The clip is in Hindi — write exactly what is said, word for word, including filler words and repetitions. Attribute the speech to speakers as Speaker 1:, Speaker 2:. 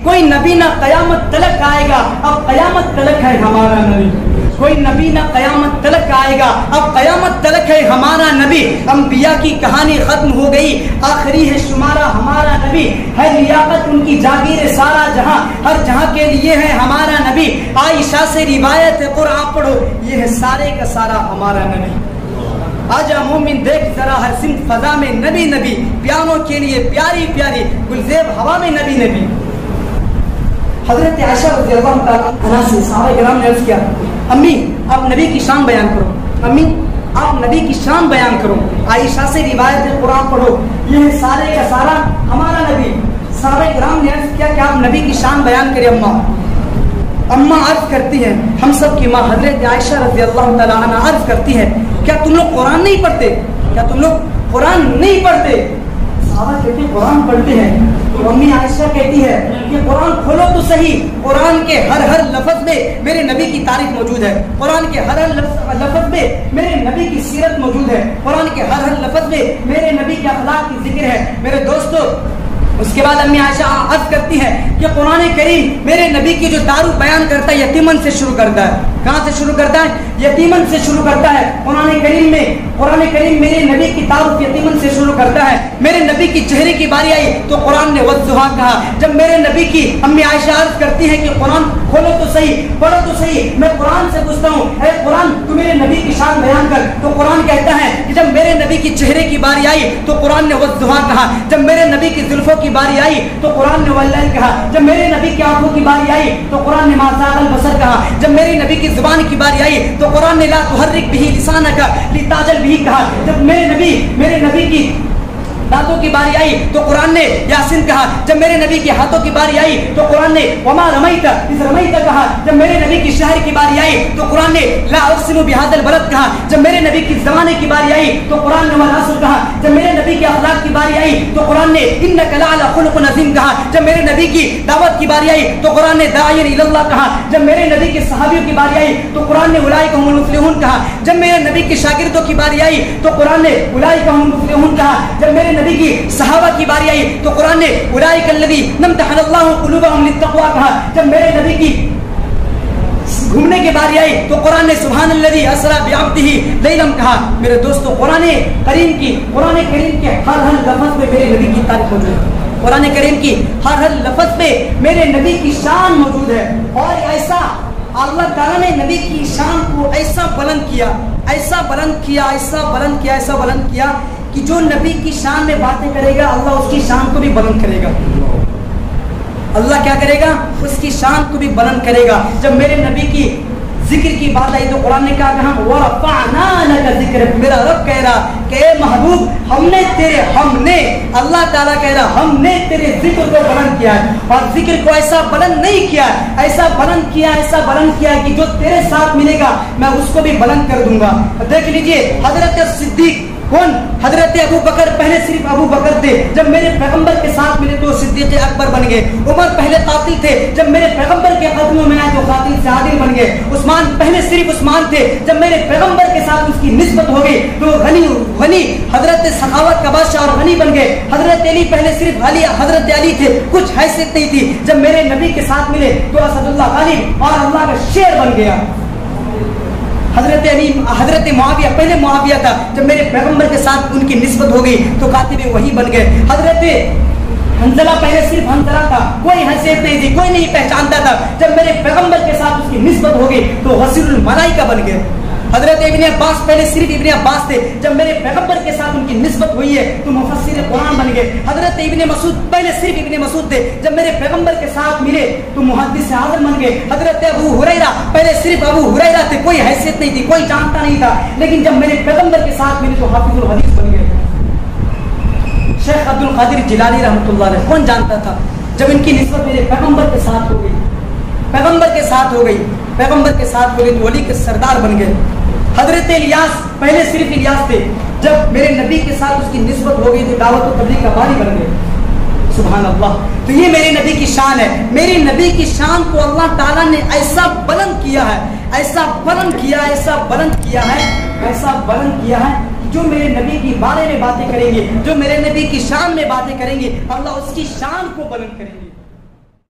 Speaker 1: कोई नबी ना कयामत तलक आएगा, अब कयामत तलक है हमारा नबी। कोई नबी ना कयामत तलक आएगा, अब कयामत तलक है हमारा नबी। अंबिया की कहानी खत्म हो गई, आखिरी है शुमारा हमारा नबी। है लियाकत उनकी जागीर सारा जहां, हर जहां के लिए है हमारा नबी। आयशा से रिवायत है कुरान पढ़ो, ये है सारे का सारा हमारा नबी। आजा मोमिन देख जरा हर सिमत फजा में नबी नबी, प्यानों के लिए प्यारी प्यारी गुलजेब हवा में नबी नबी। हजरत आयशा रज़ियल्लाहु तआला अन्हा से सहाबा किराम ने अर्ज़ किया, अम्मी आप नबी की शान बयान करो, अम्मी आप नबी की शान बयान करो। आयशा से रिवायत है कुरान पढ़ो, ये है सारे का सारा हमारा नबी। सहाबा किराम ने अर्ज़ किया कि आप नबी की शान बयान करें अम्मा। अम्मा अर्ज करती है, हम सब की माँ हजरत आयशा रज़ियल्लाहु तआला अन्हा अर्ज करती है, क्या तुम लोग कुरान नहीं पढ़ते? क्या तुम लोग कुरान नहीं पढ़ते? सहाबा कहते हैं कुरान पढ़ते हैं। तो अम्मी आयशा कहती है कि कुरान खोलो तो सही, कुरान के हर हर लफ्ज में मेरे नबी की तारीफ मौजूद है, कुरान के हर हर लफ्ज में मेरे नबी की सीरत मौजूद है, कुरान के हर हर लफ्ज में मेरे नबी के अखलाक की जिक्र है। मेरे दोस्तों, उसके बाद अम्मी आयशा अर्ज करती है कि कुरान करीम मेरे नबी की जो दारू बयान करता है यतीमन से शुरू करता है। कहाँ से शुरू करता है? यतीमन से शुरू करता है। कुरान करीम में कुरान करीम मेरे नबी की तारुफ यतीमन से शुरू करता है। मेरे नबी की चेहरे की बारी आई तो कुरान ने वज़्ज़ुहा कहा। जब मेरे नबी की अम्मी आयशा अर्ज करती है कि कुरान खोलो तो सही, पढ़ो तो सही, मैं कुरान से पूछता हूँ, ऐ कुरान तू मेरे नबी की शान बयान कर। तो कुरान कहता है कि जब मेरे नबी की चेहरे की बारी आई तो कुरान ने वज़्ज़ुहा कहा। जब मेरे नबी की जुल्फों की बारी आई तो कुरान ने वल्लैल कहा। जब मेरे नबी की आंखों की बारी आई तो कुरान ने मा ज़ाग़ल बसर कहा। जब मेरे नबी की जुबान की बारी आई तो कुरान ने ला तुहर्रिक बिही लिसानका लिताजल बिही कहा। जब मेरे नबी मेरे नबी की दांतों की बारी आई तो कुरान ने यासीन कहा। जब मेरे नबी के हाथों की बारी आई तो कुरान ने वमा रमैता इज़ रमैता कहा। जब मेरे नबी की शहर की बारी आई तो कुरान ने ला उक़सिमु बिहाज़ल बलद कहा। जब मेरे नबी की ज़माने की बारी आई तो कुरान ने वल अस्र कहा। जब मेरे नबी के अखलाक की बारी आई तो कुरान ने इन्नका लअला खुलुक़िन अज़ीम कहा। जब मेरे नबी की दावत की बारी आई तो कुरान ने दाइयन इलल्लाह कहा। जब मेरे नबी के सहाबियों की बारी आई तो कुरान ने उलाइका हुमुल मुफ़्लिहून कहा। जब मेरे नबी के शागिर्दों की बारी आई तो कुरान ने उलाइका हुमुल मुफ़्लिहून कहा। जब मेरे नबी की सहाबा की बारी आई तो कुरान ने उलाइका अल्लज़ी नम्तहनल्लाहु कुलूबहुम लित्तक़वा कहा। जब मेरे नबी की घूमने की बारी आई तो कुरान ने सुब्हानल्लज़ी असरा बिअब्दिही लैलन कहा। मेरे दोस्तों, कुरान करीम की कुरान करीम के हर हर लफ्ज़ में मेरे नबी की तारीफ मौजूद है। कुरान करीम की हर हर लफ्ज़ में मेरे नबी की शान मौजूद है। और ऐसा अल्लाह ताला ने नबी की शान को ऐसा बुलंद किया, ऐसा बुलंद किया, ऐसा बुलंद किया, ऐसा बुलंद किया कि जो नबी की शान में बातें करेगा अल्लाह उसकी शान को भी बुलंद करेगा। अल्लाह क्या करेगा? उसकी शान को भी बुलंद करेगा। जब मेरे नबी की जिक्र की बात आई तो कुरान ने क्या कहा? वरफ़अना लका ज़िक्रक। मेरा रब कह रहा कि महबूब हमने तेरे हमने अल्लाह ताला कह रहा हमने तेरे जिक्र को बुलंद किया है। और जिक्र को ऐसा बुलंद नहीं किया, ऐसा बुलंद किया, ऐसा बुलंद किया कि जो तेरे साथ मिलेगा मैं उसको भी बुलंद कर दूंगा। देख लीजिए हजरत सिद्दीक कौन? हजरत अबू बकर। पहले सिर्फ अबू बकर थे, जब मेरे पैगंबर के साथ मिले तो सिद्दीक़ अकबर बन गए। उमर पहले कातिल थे, जब मेरे पैगंबर के कदमों में आए तो कातिल से आदिल बन गए। उस्मान पहले सिर्फ उस्मान थे, जब मेरे पैगंबर के साथ उसकी निस्बत हो गई तो गनी गनी हजरत सखावत का बादशाह और गनी बन गए। हजरत अली पहले सिर्फ अली हजरत अली थे, कुछ हैसियत नहीं थी, जब मेरे नबी के साथ मिले तो असदुल्लाह गालिब और अल्लाह का शेर बन गया। हजरत अली हजरत मुआविया पहले मुआविया था, जब मेरे पैगंबर के साथ उनकी निस्बत हो गई तो कातिब वही बन गए। हजरत हंजला पहले सिर्फ हंजला था, कोई हैसियत नहीं थी, कोई नहीं पहचानता था, जब मेरे पैगंबर के साथ उसकी निस्बत हो गई तो गसीरुल मलाइका बन गए। हजरत इब्ने अब्बास पहले सिर्फ इब्ने अब्बास थे, जब मेरे पैगंबर के साथ उनकी निस्बत हुई है तो मुफस्सिर कुरान बन गए। हजरत इब्ने मसूद पहले सिर्फ इब्ने मसूद थे, जब मेरे पैगंबर के साथ मिले तो मुहद्दिस आज़म बन गए। हजरत अबू हुरैरा पहले सिर्फ अबू हुरैरा थे, कोई हैसियत नहीं थी, कोई जानता नहीं था, लेकिन जब मेरे पैगंबर के साथ मिले तो हाफिजुल हदीस बन गए। शेख अब्दुल कादिर जिलानी रहमतुल्लाह अलैह कौन जानता था, जब इनकी निस्बत मेरे पैगंबर के साथ हो गई, पैगंबर के साथ हो गई, पैगंबर के साथ हो गई तो वली के सरदार बन गए। हजरत इलियास पहले सिर्फ इलियास थे, जब मेरे नबी के साथ उसकी निस्बत हो गई तो दावत और तबलीग का बानी बन गए। सुभान अल्लाह। तो ये मेरे नबी की शान है। मेरे नबी की शान को अल्लाह ताला ने ऐसा बुलंद किया है, ऐसा बुलंद किया, ऐसा बुलंद किया है, ऐसा बुलंद किया है कि जो मेरे नबी के बारे में बातें करेंगे, जो मेरे नबी की शान में बातें करेंगे, अल्लाह उसकी शान को बुलंद करेंगे।